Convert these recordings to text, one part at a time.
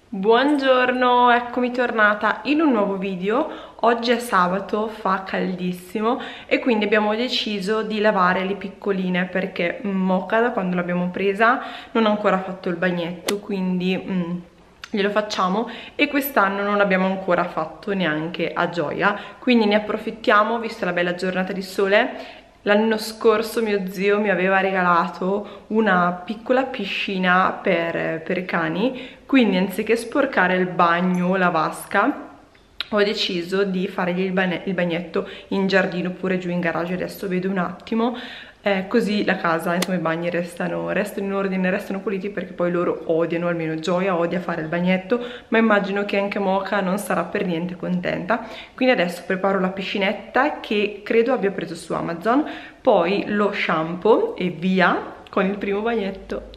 Buongiorno, eccomi tornata in un nuovo video. Oggi è sabato, fa caldissimo e quindi abbiamo deciso di lavare le piccoline perché Mocha, da quando l'abbiamo presa, non ha ancora fatto il bagnetto, quindi glielo facciamo, e quest'anno non abbiamo ancora fatto neanche a Gioia, quindi ne approfittiamo, vista la bella giornata di sole. L'anno scorso mio zio mi aveva regalato una piccola piscina per i cani, quindi anziché sporcare il bagno o la vasca ho deciso di fargli il bagnetto in giardino oppure giù in garage. Adesso vedo un attimo, così la casa, insomma i bagni restano in ordine, restano puliti, perché poi loro odiano, almeno Gioia odia fare il bagnetto, ma immagino che anche Mocha non sarà per niente contenta. Quindi adesso preparo la piscinetta che credo abbia preso su Amazon, poi lo shampoo e via con il primo bagnetto.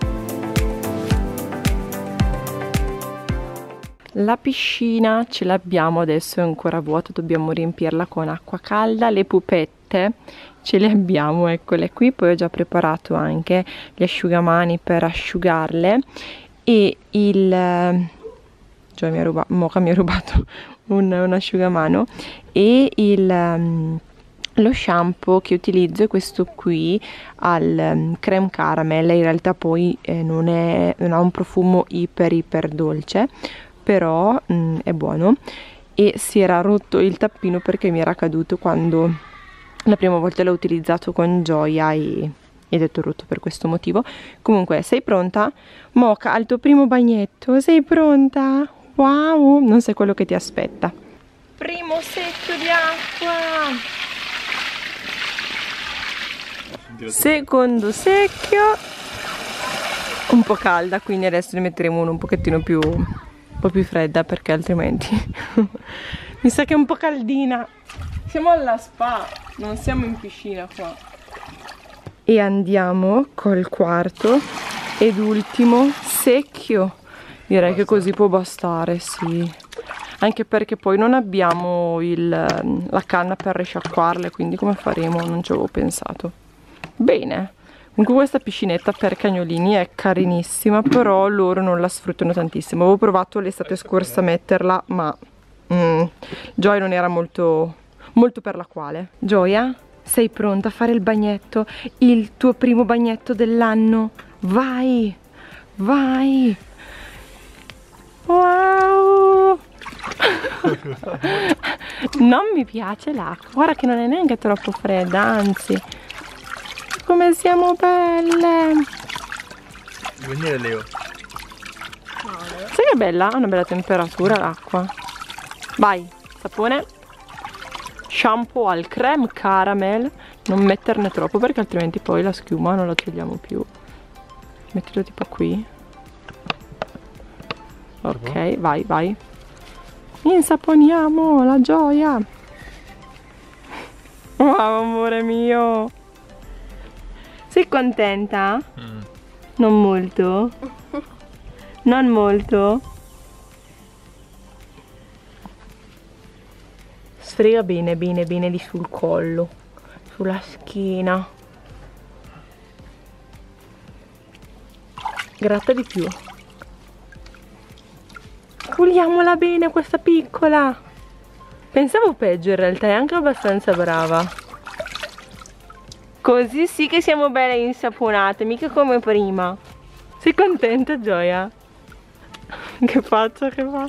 La piscina ce l'abbiamo, adesso è ancora vuota, dobbiamo riempirla con acqua calda. Le pupette ce le abbiamo, eccole qui. Poi ho già preparato anche gli asciugamani per asciugarle, e cioè Mocha mi ha rubato un asciugamano, e lo shampoo che utilizzo è questo qui al creme caramel. In realtà poi non ha un profumo iper dolce, però è buono, e si era rotto il tappino perché mi era caduto quando la prima volta l'ho utilizzato con Gioia ed è rotto per questo motivo. Comunque, sei pronta? Mocha, al tuo primo bagnetto, sei pronta? Wow, non sai quello che ti aspetta. Primo secchio di acqua, secondo secchio, un po' calda, quindi adesso ne metteremo uno un pochettino più, un po' più fredda, perché altrimenti mi sa che è un po' caldina. Siamo alla spa, non siamo in piscina qua. E andiamo col quarto ed ultimo secchio. Direi che così può bastare, sì. Anche perché poi non abbiamo la canna per risciacquarle, quindi come faremo? Non ci avevo pensato. Bene. Comunque questa piscinetta per cagnolini è carinissima, però loro non la sfruttano tantissimo. Avevo provato l'estate scorsa a metterla, ma Gioia non era molto per la quale. Gioia, sei pronta a fare il bagnetto? Il tuo primo bagnetto dell'anno? Vai! Vai! Wow! Non mi piace l'acqua, guarda che non è neanche troppo fredda, anzi. Come siamo belle! Vuoi venire, Leo? Sai che è bella? Ha una bella temperatura l'acqua. Vai, sapone. Shampoo al creme caramel. Non metterne troppo perché altrimenti poi la schiuma non la togliamo più. Mettilo tipo qui. Ok, vai. Insaponiamo la Gioia. Wow, amore mio. Sei contenta? Non molto? Non molto? Sfrega bene lì sul collo, sulla schiena. Gratta di più. Puliamola bene questa piccola. Pensavo peggio, in realtà è anche abbastanza brava. Così sì che siamo belle insaponate, mica come prima. Sei contenta, Gioia? Che faccia che fa?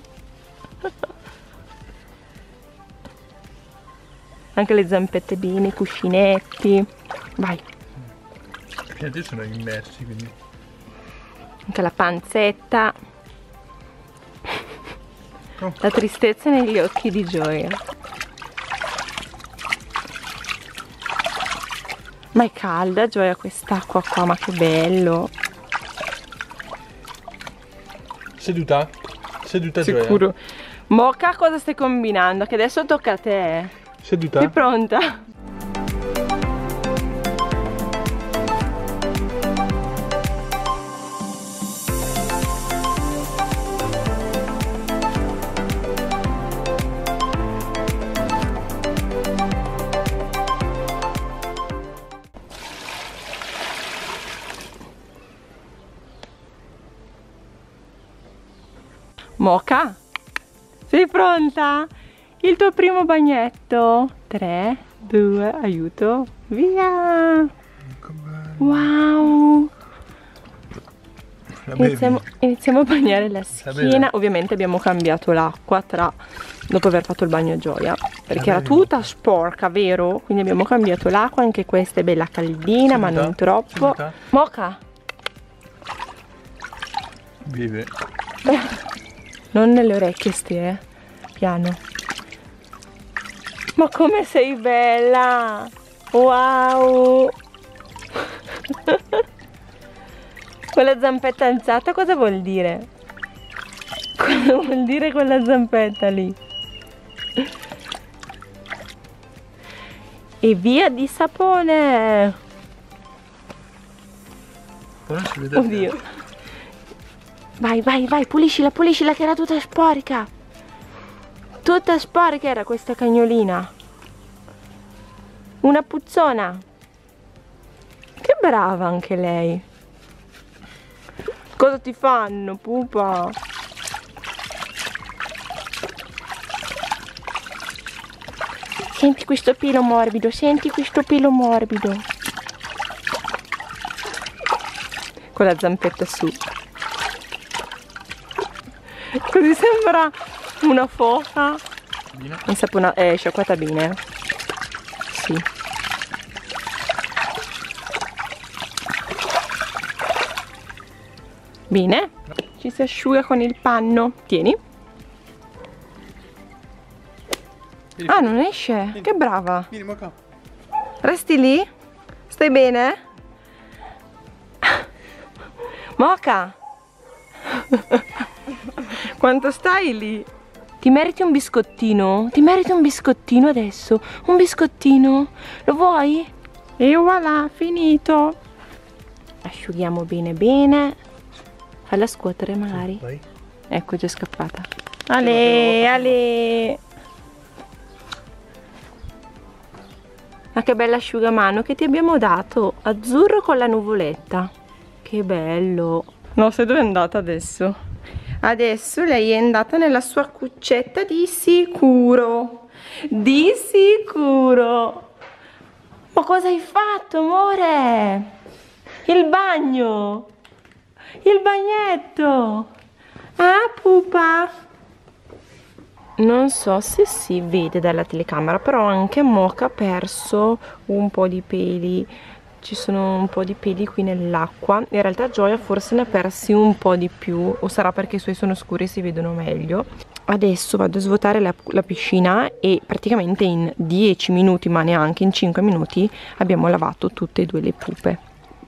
Anche le zampette bene, i cuscinetti. Vai. I cuscinetti sono immersi, quindi. Anche la panzetta. La tristezza negli occhi di Gioia. Ma è calda, Gioia, quest'acqua qua, ma che bello. Seduta? Seduta, Gioia? Sicuro. Mocha, cosa stai combinando? Che adesso tocca a te. Seduta? Sei pronta? Mocha, sei pronta? Il tuo primo bagnetto. 3, 2, aiuto, via. Wow. Iniziamo a bagnare la schiena. Ovviamente abbiamo cambiato l'acqua dopo aver fatto il bagno a Gioia, perché era tutta sporca, vero? Quindi abbiamo cambiato l'acqua. Anche questa è bella caldina, ma non troppo. Mocha, vive. non nelle orecchie ste, piano. Ma come sei bella! Wow! Con la zampetta alzata cosa vuol dire? Cosa vuol dire quella zampetta lì? E via di sapone! Oddio! Vai, vai, vai, puliscila, puliscila che era tutta sporca! Tutta sporca era questa cagnolina! Una puzzona! Che brava anche lei! Cosa ti fanno, pupa? Senti questo pelo morbido, senti questo pelo morbido. Con la zampetta su. Così sembra una foca. Sciacquata bene. Sì. Bene, ci si asciuga con il panno. Tieni. Ah, non esce? Che brava. Vieni, Mocha. Resti lì? Stai bene? Mocha! Quanto stai lì? Ti meriti un biscottino? Ti meriti un biscottino adesso? Un biscottino? Lo vuoi? E voilà, finito. Asciughiamo bene bene. Falla scuotere magari. Vai. Ecco, è già scappata. Ale, ale. Ma che bella asciugamano che ti abbiamo dato. Azzurro con la nuvoletta. Che bello. No, sai dove è andata adesso? Adesso lei è andata nella sua cuccetta di sicuro. Di sicuro. Ma cosa hai fatto, amore? Il bagno. Il bagnetto. Ah, pupa. Non so se si vede dalla telecamera, però anche Mocha ha perso un po' di peli. Ci sono un po' di peli qui nell'acqua. In realtà Gioia forse ne ha persi un po' di più, o sarà perché i suoi sono scuri e si vedono meglio. Adesso vado a svuotare la piscina e praticamente in 10 minuti, ma neanche in 5 minuti, abbiamo lavato tutte e due le pupe.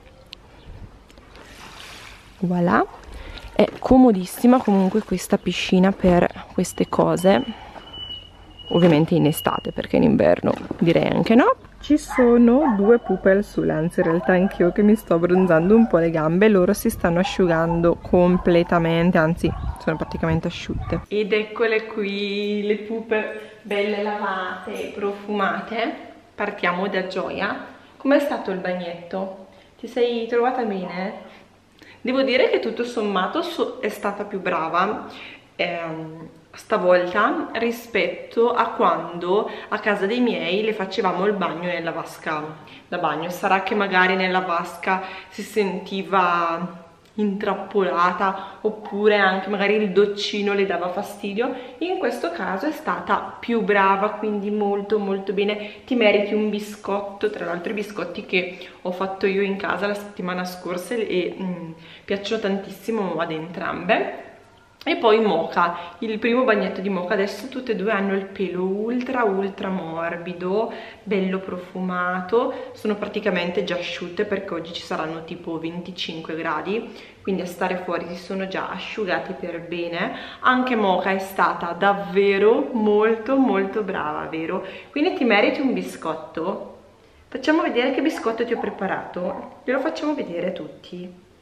Voilà. È comodissima comunque questa piscina per queste cose, ovviamente in estate, perché in inverno direi anche no. Ci sono due pupe al sole, anzi in realtà anch'io che mi sto abbronzando un po' le gambe. Loro si stanno asciugando completamente, anzi sono praticamente asciutte. Ed eccole qui le pupe belle lavate e profumate. Partiamo da Gioia. Com'è stato il bagnetto? Ti sei trovata bene? Devo dire che tutto sommato è stata più brava stavolta rispetto a quando a casa dei miei le facevamo il bagno nella vasca da bagno. Sarà che magari nella vasca si sentiva intrappolata, oppure anche magari il doccino le dava fastidio. In questo caso è stata più brava, quindi molto molto bene. Ti meriti un biscotto, tra l'altro i biscotti che ho fatto io in casa la settimana scorsa e piacciono tantissimo ad entrambe. E poi Mocha, il primo bagnetto di Mocha. Adesso tutte e due hanno il pelo ultra morbido, bello profumato. Sono praticamente già asciutte perché oggi ci saranno tipo 25 gradi, quindi a stare fuori si sono già asciugati per bene. Anche Mocha è stata davvero molto molto brava, vero? Quindi ti meriti un biscotto. Facciamo vedere che biscotto ti ho preparato. Glielo facciamo vedere a tutti.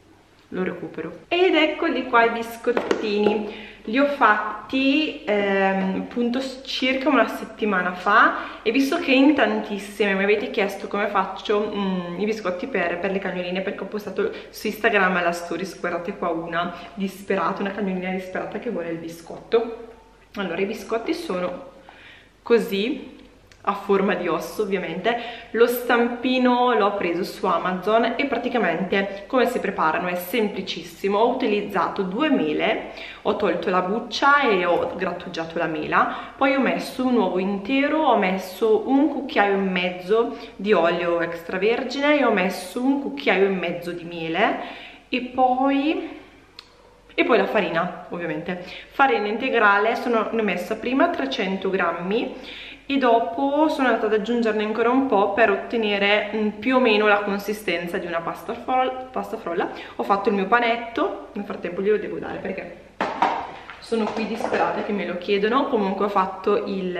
lo recupero. Ed eccoli qua i biscottini. Li ho fatti appunto circa una settimana fa, e visto che in tantissime mi avete chiesto come faccio i biscotti per le cagnoline, perché ho postato su Instagram la stories, guardate qua una disperata, una cagnolina disperata che vuole il biscotto. Allora, i biscotti sono così, a forma di osso ovviamente. Lo stampino l'ho preso su Amazon e praticamente come si preparano è semplicissimo. Ho utilizzato 2 mele, ho tolto la buccia e ho grattugiato la mela, poi ho messo un uovo intero, ho messo un cucchiaio e mezzo di olio extravergine e ho messo un cucchiaio e mezzo di miele, e poi la farina, ovviamente farina integrale. Ne ho messa prima 300 grammi e dopo sono andata ad aggiungerne ancora un po' per ottenere più o meno la consistenza di una pasta frolla. Ho fatto il mio panetto, nel frattempo glielo devo dare perché sono qui disperate che me lo chiedono. Comunque ho fatto il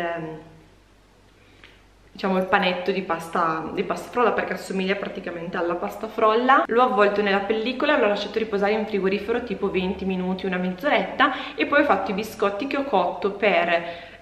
panetto di pasta frolla, perché assomiglia praticamente alla pasta frolla. L'ho avvolto nella pellicola, l'ho lasciato riposare in frigorifero tipo 20 minuti, una mezz'oretta, e poi ho fatto i biscotti che ho cotto per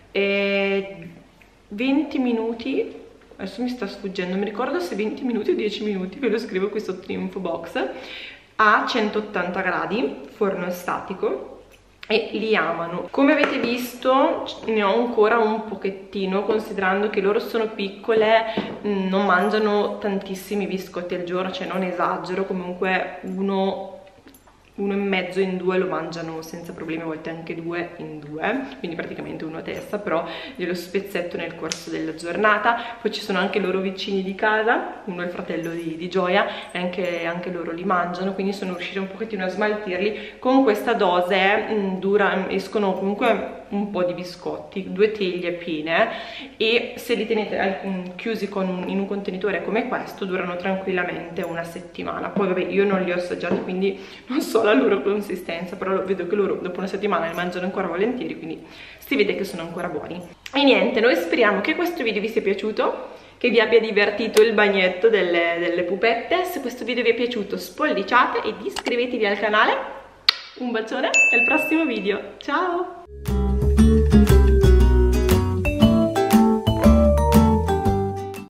20 minuti, adesso mi sta sfuggendo, non mi ricordo se 20 minuti o 10 minuti, ve lo scrivo qui sotto in info box, a 180 gradi, forno statico, e li amano. Come avete visto ne ho ancora un pochettino, considerando che loro sono piccole, non mangiano tantissimi biscotti al giorno, cioè non esagero, comunque uno e mezzo in due lo mangiano senza problemi, a volte anche 2 in 2, quindi praticamente uno a testa, però glielo spezzetto nel corso della giornata. Poi ci sono anche i loro vicini di casa, uno è il fratello di Gioia, e anche loro li mangiano, quindi sono riuscita un pochettino a smaltirli. Con questa dose escono comunque un po' di biscotti, 2 teglie piene, e se li tenete chiusi in un contenitore come questo durano tranquillamente una settimana. Poi vabbè, io non li ho assaggiati quindi non so la loro consistenza, però vedo che loro dopo una settimana li mangiano ancora volentieri, quindi si vede che sono ancora buoni. E niente, noi speriamo che questo video vi sia piaciuto, che vi abbia divertito il bagnetto delle pupette. Se questo video vi è piaciuto spolliciate ed iscrivetevi al canale. Un bacione e al prossimo video, ciao!